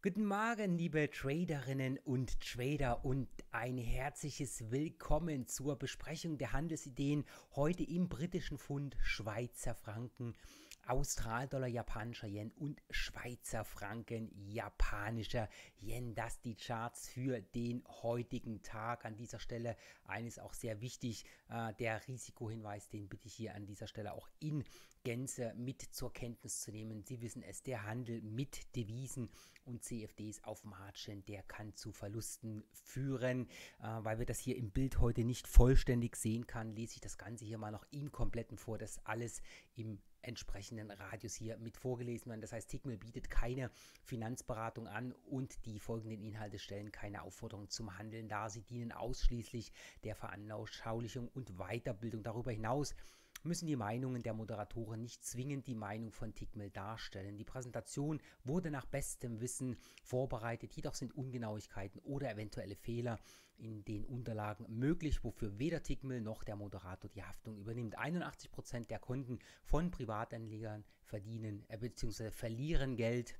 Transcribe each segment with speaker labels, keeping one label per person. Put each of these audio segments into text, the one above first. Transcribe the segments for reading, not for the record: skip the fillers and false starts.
Speaker 1: Guten Morgen, liebe Traderinnen und Trader und ein herzliches Willkommen zur Besprechung der Handelsideen heute im britischen Pfund, Schweizer Franken, Australdollar, japanischer Yen und Schweizer Franken, japanischer Yen. Das die Charts für den heutigen Tag. An dieser Stelle eines auch sehr wichtig, der Risikohinweis, den bitte ich hier an dieser Stelle auch in Gänze mit zur Kenntnis zu nehmen. Sie wissen es, der Handel mit Devisen und CFDs auf Margin, der kann zu Verlusten führen. Weil wir das hier im Bild heute nicht vollständig sehen kann, lese ich das Ganze hier mal noch im Kompletten vor, das alles im entsprechenden Radius hier mit vorgelesen werden. Das heißt, Tickmill bietet keine Finanzberatung an und die folgenden Inhalte stellen keine Aufforderung zum Handeln dar. Sie dienen ausschließlich der Veranschaulichung und Weiterbildung. Darüber hinaus müssen die Meinungen der Moderatoren nicht zwingend die Meinung von Tickmill darstellen. Die Präsentation wurde nach bestem Wissen vorbereitet, jedoch sind Ungenauigkeiten oder eventuelle Fehler in den Unterlagen möglich, wofür weder Tickmill noch der Moderator die Haftung übernimmt. 81% der Kunden von Privatanlegern verdienen bzw. verlieren Geld.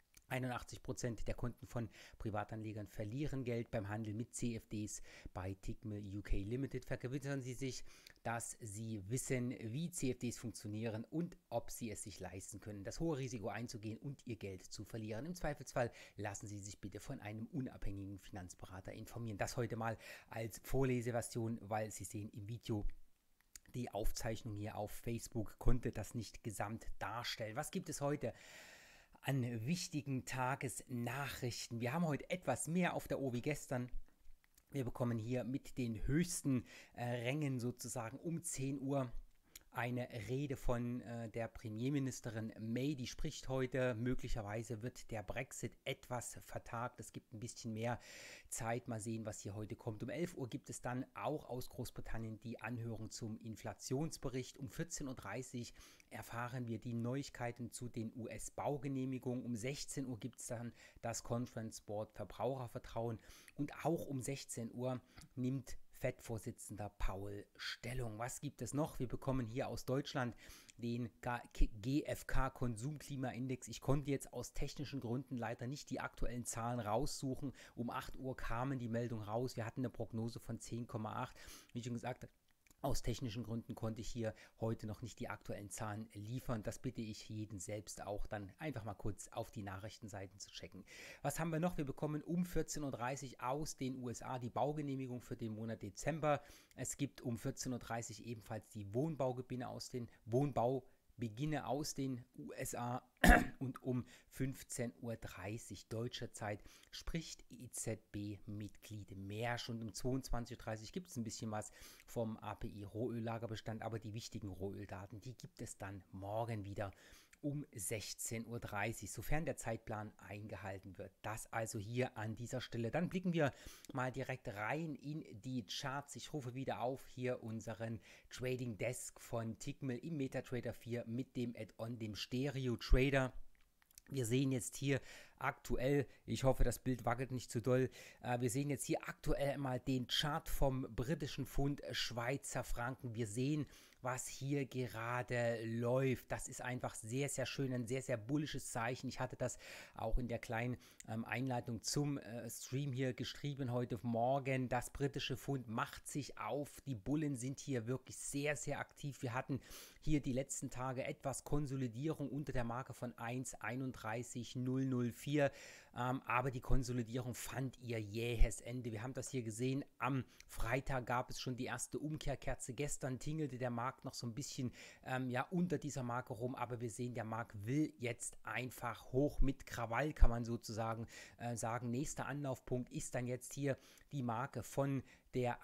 Speaker 1: 81% der Kunden von Privatanlegern verlieren Geld beim Handel mit CFDs bei Tickmill UK Limited. Vergewissern Sie sich, dass Sie wissen, wie CFDs funktionieren und ob Sie es sich leisten können, das hohe Risiko einzugehen und Ihr Geld zu verlieren. Im Zweifelsfall lassen Sie sich bitte von einem unabhängigen Finanzberater informieren. Das heute mal als Vorleseversion, weil Sie sehen im Video, die Aufzeichnung hier auf Facebook konnte das nicht gesamt darstellen. Was gibt es heute an wichtigen Tagesnachrichten? Wir haben heute etwas mehr auf der Uhr wie gestern. Wir bekommen hier mit den höchsten Rängen sozusagen um 10 Uhr eine Rede von der Premierministerin May, die spricht heute. Möglicherweise wird der Brexit etwas vertagt. Es gibt ein bisschen mehr Zeit. Mal sehen, was hier heute kommt. Um 11 Uhr gibt es dann auch aus Großbritannien die Anhörung zum Inflationsbericht. Um 14:30 Uhr erfahren wir die Neuigkeiten zu den US-Baugenehmigungen. Um 16 Uhr gibt es dann das Conference Board Verbrauchervertrauen. Und auch um 16 Uhr nimmt FED-Vorsitzender Powell Stellung. Was gibt es noch? Wir bekommen hier aus Deutschland den GfK-Konsumklimaindex. Ich konnte jetzt aus technischen Gründen leider nicht die aktuellen Zahlen raussuchen. Um 8 Uhr kamen die Meldungen raus. Wir hatten eine Prognose von 10,8. Wie schon gesagt, aus technischen Gründen konnte ich hier heute noch nicht die aktuellen Zahlen liefern. Das bitte ich jeden selbst auch dann einfach mal kurz auf die Nachrichtenseiten zu checken. Was haben wir noch? Wir bekommen um 14:30 Uhr aus den USA die Baugenehmigung für den Monat Dezember. Es gibt um 14:30 Uhr ebenfalls die Wohnbaubeginne aus den USA und um 15:30 Uhr deutscher Zeit spricht EZB-Mitglied Mersch und um 22:30 Uhr gibt es ein bisschen was vom API Rohöllagerbestand, aber die wichtigen Rohöldaten, die gibt es dann morgen wieder um 16:30 Uhr, sofern der Zeitplan eingehalten wird. Das also hier an dieser Stelle. Dann blicken wir mal direkt rein in die Charts. Ich rufe wieder auf hier unseren Trading Desk von Tickmill im MetaTrader 4 mit dem Add-on, dem Stereo Trader. Wir sehen jetzt hier aktuell, ich hoffe, das Bild wackelt nicht zu doll, wir sehen jetzt hier aktuell mal den Chart vom britischen Pfund, Schweizer Franken. Wir sehen, was hier gerade läuft. Das ist einfach sehr, sehr schön, ein sehr, sehr bullisches Zeichen. Ich hatte das auch in der kleinen Einleitung zum Stream hier geschrieben heute Morgen. Das britische Pfund macht sich auf. Die Bullen sind hier wirklich sehr, sehr aktiv. Wir hatten hier die letzten Tage etwas Konsolidierung unter der Marke von 1,31004. Aber die Konsolidierung fand ihr jähes Ende. Wir haben das hier gesehen. Am Freitag gab es schon die erste Umkehrkerze. Gestern tingelte der Markt noch so ein bisschen unter dieser Marke rum. Aber wir sehen, der Markt will jetzt einfach hoch mit Krawall, kann man sozusagen sagen. Nächster Anlaufpunkt ist dann jetzt hier die Marke von der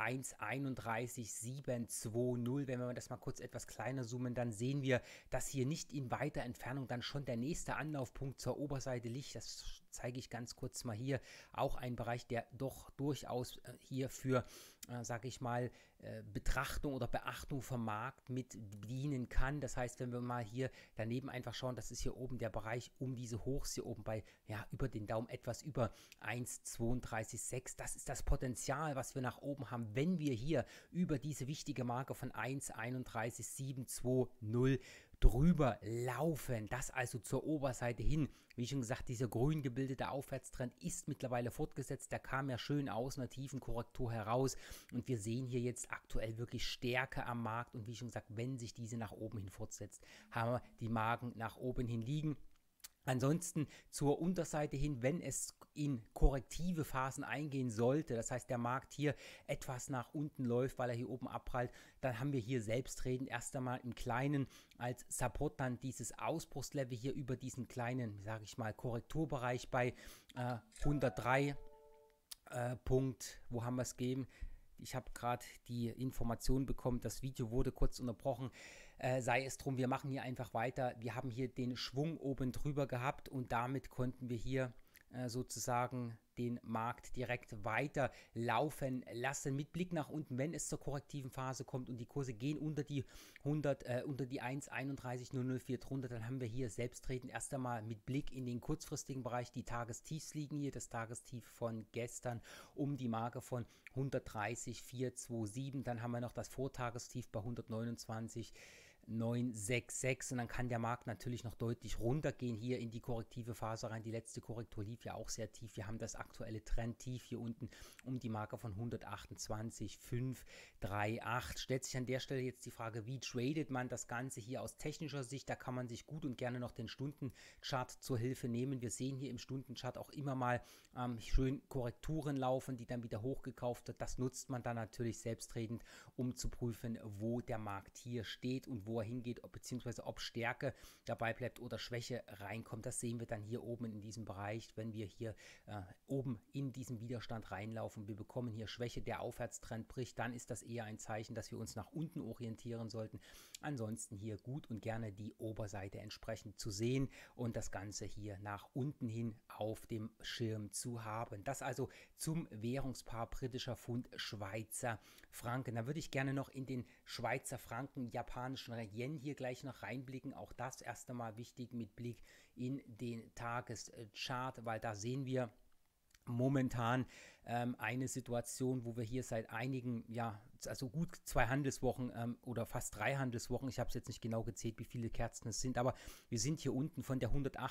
Speaker 1: 1,31720. Wenn wir das mal kurz etwas kleiner zoomen, dann sehen wir, dass hier nicht in weiter Entfernung dann schon der nächste Anlaufpunkt zur Oberseite liegt. Das zeige ich ganz kurz mal hier. Auch ein Bereich, der doch durchaus hier für, sage ich mal, Betrachtung oder Beachtung vom Markt mit dienen kann. Das heißt, wenn wir mal hier daneben einfach schauen, das ist hier oben der Bereich um diese Hochs hier oben bei, über den Daumen etwas über 1,326. Das ist das Potenzial, was wir nach oben haben, wenn wir hier über diese wichtige Marke von 1,31720 drüber laufen. Das also zur Oberseite hin. Wie schon gesagt, dieser grün gebildete Aufwärtstrend ist mittlerweile fortgesetzt. Der kam ja schön aus einer tiefen Korrektur heraus und wir sehen hier jetzt aktuell wirklich Stärke am Markt und wie schon gesagt, wenn sich diese nach oben hin fortsetzt, haben wir die Marken nach oben hin liegen. Ansonsten zur Unterseite hin, wenn es in korrektive Phasen eingehen sollte, das heißt der Markt hier etwas nach unten läuft, weil er hier oben abprallt, dann haben wir hier selbstredend erst einmal im Kleinen als Support dann dieses Ausbruchslevel hier über diesen kleinen, sage ich mal, Korrekturbereich bei 103 Punkt, wo haben wir es gegeben? Ich habe gerade die Information bekommen, das Video wurde kurz unterbrochen. Sei es drum, wir machen hier einfach weiter. Wir haben hier den Schwung oben drüber gehabt und damit konnten wir hier sozusagen den Markt direkt weiter laufen lassen mit Blick nach unten, wenn es zur korrektiven Phase kommt und die Kurse gehen unter die 1,31004 drunter, dann haben wir hier selbstredend erst einmal mit Blick in den kurzfristigen Bereich, die Tagestiefs liegen hier, das Tagestief von gestern um die Marke von 130,427, dann haben wir noch das Vortagestief bei 129,966 und dann kann der Markt natürlich noch deutlich runtergehen hier in die korrektive Phase rein. Die letzte Korrektur lief ja auch sehr tief. Wir haben das aktuelle Trendtief hier unten um die Marke von 128,538. Stellt sich an der Stelle jetzt die Frage, wie tradet man das Ganze hier aus technischer Sicht? Da kann man sich gut und gerne noch den Stundenchart zur Hilfe nehmen. Wir sehen hier im Stundenchart auch immer mal schön Korrekturen laufen, die dann wieder hochgekauft wird. Das nutzt man dann natürlich selbstredend, um zu prüfen, wo der Markt hier steht und wo er hingeht, beziehungsweise ob Stärke dabei bleibt oder Schwäche reinkommt. Das sehen wir dann hier oben in diesem Bereich, wenn wir hier oben in diesen Widerstand reinlaufen. Wir bekommen hier Schwäche, der Aufwärtstrend bricht, dann ist das eher ein Zeichen, dass wir uns nach unten orientieren sollten. Ansonsten hier gut und gerne die Oberseite entsprechend zu sehen und das Ganze hier nach unten hin auf dem Schirm zu haben. Das also zum Währungspaar britischer Pfund, Schweizer Franken. Da würde ich gerne noch in den Schweizer Franken, japanischen Yen hier gleich noch reinblicken. Auch das erst einmal wichtig mit Blick in den Tageschart, weil da sehen wir momentan eine Situation, wo wir hier seit einigen, ja, also gut 2 Handelswochen oder fast 3 Handelswochen, ich habe es jetzt nicht genau gezählt, wie viele Kerzen es sind, aber wir sind hier unten von der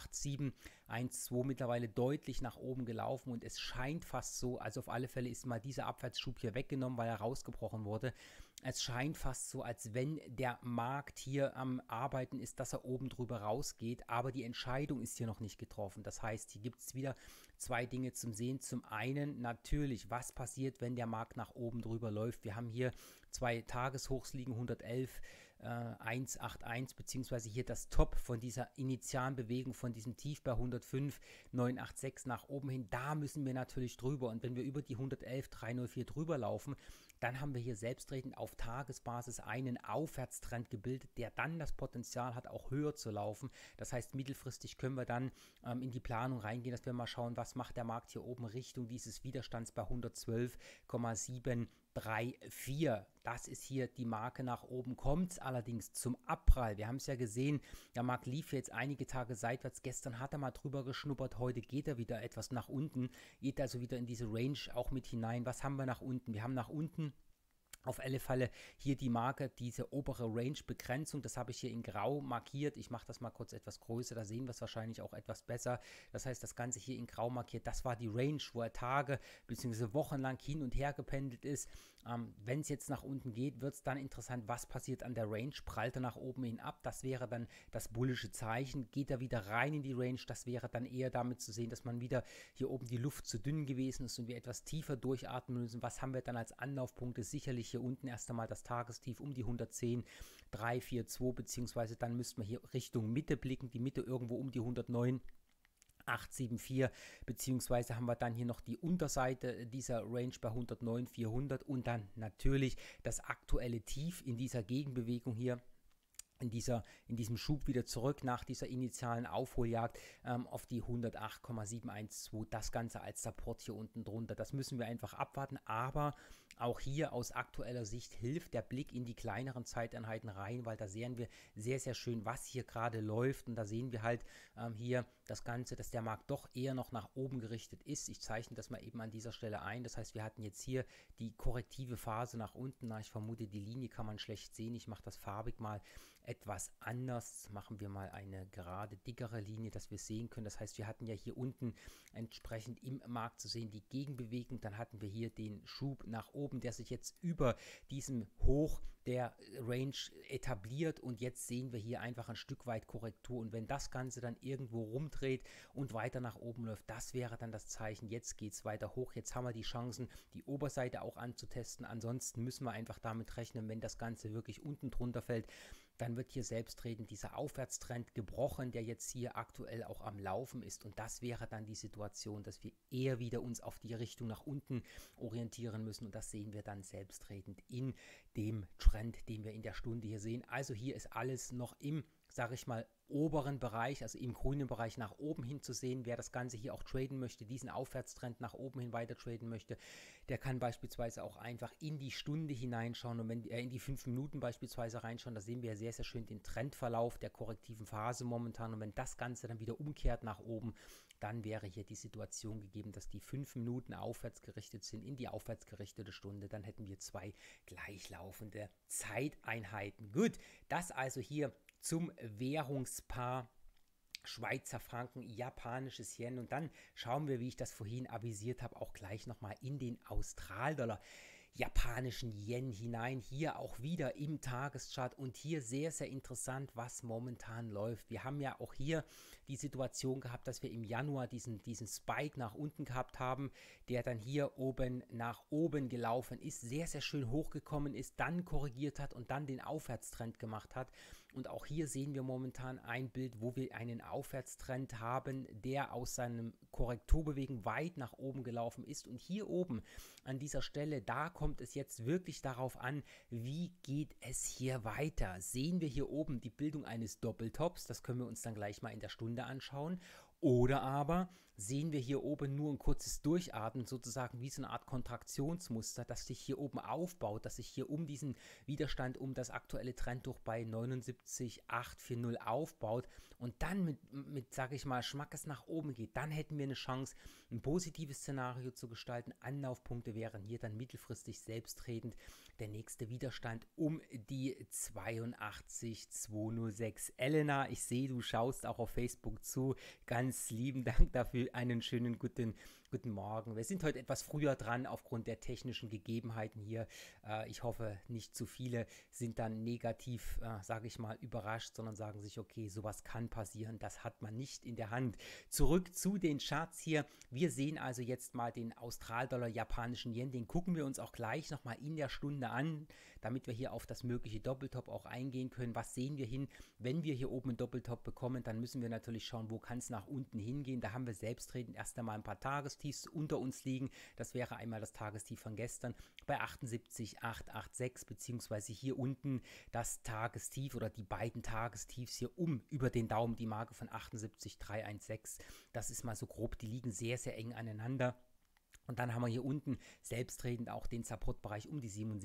Speaker 1: 108,712 mittlerweile deutlich nach oben gelaufen und es scheint fast so, also auf alle Fälle ist mal dieser Abwärtsschub hier weggenommen, weil er rausgebrochen wurde. Es scheint fast so, als wenn der Markt hier am Arbeiten ist, dass er oben drüber rausgeht, aber die Entscheidung ist hier noch nicht getroffen. Das heißt, hier gibt es wieder 2 Dinge zum Sehen. Zum einen natürlich, was passiert, wenn der Markt nach oben drüber läuft. Wir haben hier 2 Tageshochs liegen, 111,181, beziehungsweise hier das Top von dieser initialen Bewegung, von diesem Tief bei 105,986 nach oben hin. Da müssen wir natürlich drüber und wenn wir über die 111,304 drüber laufen, dann haben wir hier selbstredend auf Tagesbasis einen Aufwärtstrend gebildet, der dann das Potenzial hat, auch höher zu laufen. Das heißt, mittelfristig können wir dann in die Planung reingehen, dass wir mal schauen, was macht der Markt hier oben Richtung dieses Widerstands bei 112,734. Das ist hier die Marke nach oben. Kommt es allerdings zum Abprall. Wir haben es ja gesehen, der Markt lief jetzt einige Tage seitwärts. Gestern hat er mal drüber geschnuppert, heute geht er wieder etwas nach unten, geht also wieder in diese Range auch mit hinein. Was haben wir nach unten? Wir haben nach unten auf alle Fälle hier die Marke, diese obere Range-Begrenzung, das habe ich hier in Grau markiert. Ich mache das mal kurz etwas größer, da sehen wir es wahrscheinlich auch etwas besser. Das heißt, das Ganze hier in Grau markiert, das war die Range, wo er Tage bzw. wochenlang hin und her gependelt ist. Wenn es jetzt nach unten geht, wird es dann interessant, was passiert an der Range. Prallt er nach oben hin ab? Das wäre dann das bullische Zeichen. Geht er wieder rein in die Range? Das wäre dann eher damit zu sehen, dass man wieder hier oben die Luft zu dünn gewesen ist und wir etwas tiefer durchatmen müssen. Was haben wir dann als Anlaufpunkte? Sicherlich hier unten erst einmal das Tagestief um die 110,342, beziehungsweise dann müssten wir hier Richtung Mitte blicken. Die Mitte irgendwo um die 109,874, beziehungsweise haben wir dann hier noch die Unterseite dieser Range bei 109,400 und dann natürlich das aktuelle Tief in dieser Gegenbewegung hier. In diesem Schub wieder zurück nach dieser initialen Aufholjagd auf die 108,712. Das Ganze als Support hier unten drunter. Das müssen wir einfach abwarten, aber auch hier aus aktueller Sicht hilft der Blick in die kleineren Zeiteinheiten rein, weil da sehen wir sehr, sehr schön, was hier gerade läuft und da sehen wir halt hier das Ganze, dass der Markt doch eher noch nach oben gerichtet ist. Ich zeichne das mal eben an dieser Stelle ein. Das heißt, wir hatten jetzt hier die korrektive Phase nach unten. Na, ich vermute, die Linie kann man schlecht sehen. Ich mache das farbig mal. etwas anders. Machen wir mal eine gerade dickere Linie, dass wir sehen können. Das heißt, wir hatten ja hier unten entsprechend im Markt zu sehen die Gegenbewegung. Dann hatten wir hier den Schub nach oben, der sich jetzt über diesem Hoch der Range etabliert, und jetzt sehen wir hier einfach ein Stück weit Korrektur, und wenn das Ganze dann irgendwo rumdreht und weiter nach oben läuft, das wäre dann das Zeichen, jetzt geht es weiter hoch, jetzt haben wir die Chancen, die Oberseite auch anzutesten. Ansonsten müssen wir einfach damit rechnen, wenn das Ganze wirklich unten drunter fällt, dann wird hier selbstredend dieser Aufwärtstrend gebrochen, der jetzt hier aktuell auch am Laufen ist, und das wäre dann die Situation, dass wir eher wieder uns auf die Richtung nach unten orientieren müssen, und das sehen wir dann selbstredend in dem Trend, den wir in der Stunde hier sehen. Also hier ist alles noch im, sage ich mal, oberen Bereich, also im grünen Bereich nach oben hin zu sehen. Wer das Ganze hier auch traden möchte, diesen Aufwärtstrend nach oben hin weiter traden möchte, der kann beispielsweise auch einfach in die Stunde hineinschauen, und wenn in die 5 Minuten beispielsweise reinschauen, da sehen wir ja sehr, sehr schön den Trendverlauf der korrektiven Phase momentan, und wenn das Ganze dann wieder umkehrt nach oben, dann wäre hier die Situation gegeben, dass die 5 Minuten aufwärts gerichtet sind in die aufwärts gerichtete Stunde. Dann hätten wir 2 gleichlaufende Zeiteinheiten. Gut, das also hier zum Währungspaar Schweizer Franken, japanisches Yen, und dann schauen wir, wie ich das vorhin avisiert habe, auch gleich nochmal in den Australdollar, japanischen Yen hinein, hier auch wieder im Tageschart, und hier sehr, sehr interessant, was momentan läuft. Wir haben ja auch hier die Situation gehabt, dass wir im Januar diesen Spike nach unten gehabt haben, der dann hier oben nach oben gelaufen ist, sehr, sehr schön hochgekommen ist, dann korrigiert hat und dann den Aufwärtstrend gemacht hat. Und auch hier sehen wir momentan ein Bild, wo wir einen Aufwärtstrend haben, der aus seinem Korrekturbewegung weit nach oben gelaufen ist. Und hier oben an dieser Stelle, da kommt es jetzt wirklich darauf an, wie geht es hier weiter. Sehen wir hier oben die Bildung eines Doppeltops, das können wir uns dann gleich mal in der Stunde anschauen. Oder aber sehen wir hier oben nur ein kurzes Durchatmen, sozusagen wie so eine Art Kontraktionsmuster, das sich hier oben aufbaut, das sich hier um diesen Widerstand, um das aktuelle Trendtuch bei 79,840 aufbaut und dann mit sage ich mal, Schmackes nach oben geht. Dann hätten wir eine Chance, ein positives Szenario zu gestalten. Anlaufpunkte wären hier dann mittelfristig selbstredend der nächste Widerstand um die 82,206. Elena, ich sehe, du schaust auch auf Facebook zu. Ganz lieben Dank dafür. Einen schönen guten Morgen. Wir sind heute etwas früher dran aufgrund der technischen Gegebenheiten hier. Ich hoffe, nicht zu viele sind dann negativ, sage ich mal, überrascht, sondern sagen sich, okay, sowas kann passieren. Das hat man nicht in der Hand. Zurück zu den Charts hier. Wir sehen also jetzt mal den Australdollar, japanischen Yen. Den gucken wir uns auch gleich nochmal in der Stunde an, damit wir hier auf das mögliche Doppeltop auch eingehen können. Was sehen wir hin? Wenn wir hier oben einen Doppeltop bekommen, dann müssen wir natürlich schauen, wo kann es nach unten hingehen. Da haben wir selbstredend erst einmal ein paar Tagestiefs unter uns liegen. Das wäre einmal das Tagestief von gestern bei 78,886, beziehungsweise hier unten das Tagestief oder die beiden Tagestiefs hier über den Daumen, die Marke von 78,316. Das ist mal so grob, die liegen sehr, sehr eng aneinander. Und dann haben wir hier unten selbstredend auch den Support-Bereich um die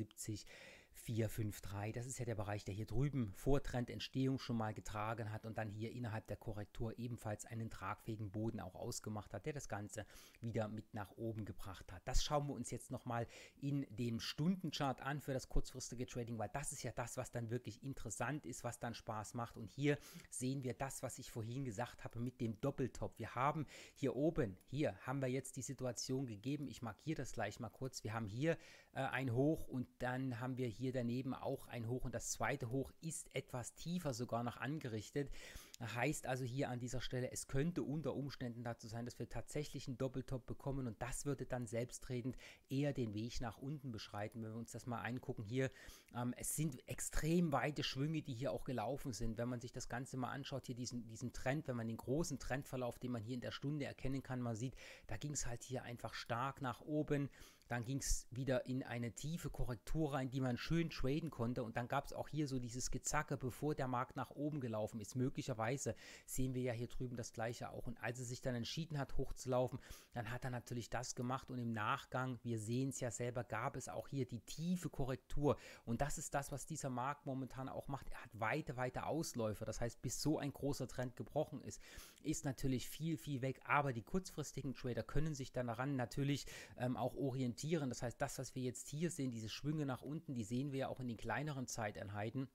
Speaker 1: 77,453. Das ist ja der Bereich, der hier drüben vor Trendentstehung schon mal getragen hat und dann hier innerhalb der Korrektur ebenfalls einen tragfähigen Boden auch ausgemacht hat, der das Ganze wieder mit nach oben gebracht hat. Das schauen wir uns jetzt nochmal in dem Stundenchart an für das kurzfristige Trading, weil das ist ja das, was dann wirklich interessant ist, was dann Spaß macht. Und hier sehen wir das, was ich vorhin gesagt habe mit dem Doppeltop. Wir haben hier oben, hier haben wir jetzt die Situation gegeben, ich markiere das gleich mal kurz, wir haben hier ein Hoch und dann haben wir hier daneben auch ein Hoch und das zweite Hoch ist etwas tiefer sogar noch angerichtet. Heißt also hier an dieser Stelle, es könnte unter Umständen dazu sein, dass wir tatsächlich einen Doppeltop bekommen und das würde dann selbstredend eher den Weg nach unten beschreiten. Wenn wir uns das mal angucken hier, es sind extrem weite Schwünge, die hier auch gelaufen sind. Wenn man sich das Ganze mal anschaut, hier diesen Trend, wenn man den großen Trendverlauf, den man hier in der Stunde erkennen kann, mal sieht, da ging es halt hier einfach stark nach oben. Dann ging es wieder in eine tiefe Korrektur rein, die man schön traden konnte. Und dann gab es auch hier so dieses Gezacke, bevor der Markt nach oben gelaufen ist. Möglicherweise sehen wir ja hier drüben das Gleiche auch. Und als er sich dann entschieden hat, hochzulaufen, dann hat er natürlich das gemacht. Und im Nachgang, wir sehen es ja selber, gab es auch hier die tiefe Korrektur. Und das ist das, was dieser Markt momentan auch macht. Er hat weite Ausläufer. Das heißt, bis so ein großer Trend gebrochen ist natürlich viel weg. Aber die kurzfristigen Trader können sich dann daran natürlich auch orientieren. Das heißt, das, was wir jetzt hier sehen, diese Schwünge nach unten, die sehen wir ja auch in den kleineren Zeiteinheiten.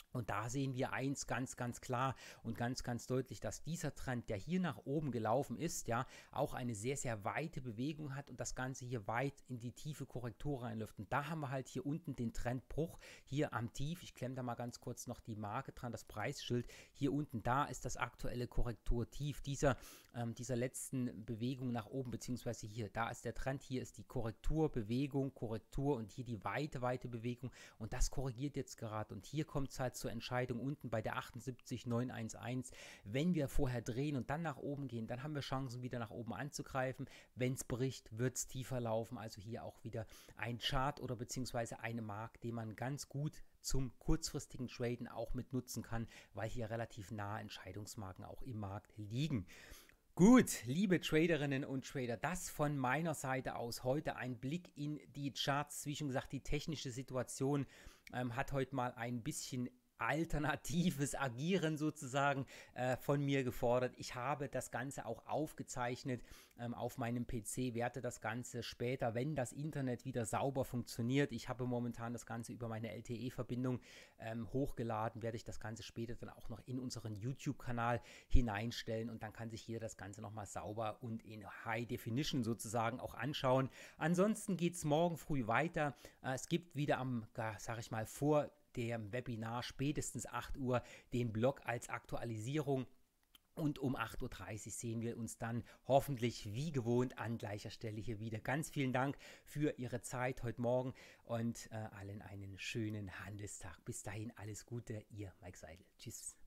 Speaker 1: Und da sehen wir eins ganz, ganz klar und ganz, ganz deutlich, dass dieser Trend, der hier nach oben gelaufen ist, ja, auch eine sehr, sehr weite Bewegung hat und das Ganze hier weit in die tiefe Korrektur reinläuft. Und da haben wir halt hier unten den Trendbruch, hier am Tief. Ich klemme da mal ganz kurz noch die Marke dran, das Preisschild. Hier unten, da ist das aktuelle Korrekturtief dieser letzten Bewegung nach oben, beziehungsweise hier, da ist der Trend, hier ist die Korrekturbewegung, Korrektur und hier die weite, weite Bewegung. Und das korrigiert jetzt gerade. Und hier kommt es halt zur Entscheidung unten bei der 78,911. Wenn wir vorher drehen und dann nach oben gehen, dann haben wir Chancen, wieder nach oben anzugreifen. Wenn es bricht, wird es tiefer laufen. Also hier auch wieder ein Chart oder beziehungsweise eine Mark, den man ganz gut zum kurzfristigen Traden auch mit nutzen kann, weil hier relativ nahe Entscheidungsmarken auch im Markt liegen. Gut, liebe Traderinnen und Trader, das von meiner Seite aus heute ein Blick in die Charts. Wie schon gesagt, die technische Situation hat heute mal ein bisschen alternatives Agieren sozusagen von mir gefordert. Ich habe das Ganze auch aufgezeichnet auf meinem PC, werde das Ganze später, wenn das Internet wieder sauber funktioniert. Ich habe momentan das Ganze über meine LTE-Verbindung hochgeladen, werde ich das Ganze später dann auch noch in unseren YouTube-Kanal hineinstellen und dann kann sich jeder das Ganze nochmal sauber und in High Definition sozusagen auch anschauen. Ansonsten geht es morgen früh weiter. Es gibt wieder sage ich mal, vor dem Webinar spätestens 8 Uhr den Blog als Aktualisierung. Und um 8:30 Uhr sehen wir uns dann hoffentlich wie gewohnt an gleicher Stelle hier wieder. Ganz vielen Dank für Ihre Zeit heute Morgen und allen einen schönen Handelstag. Bis dahin alles Gute, Ihr Mike Seidel. Tschüss.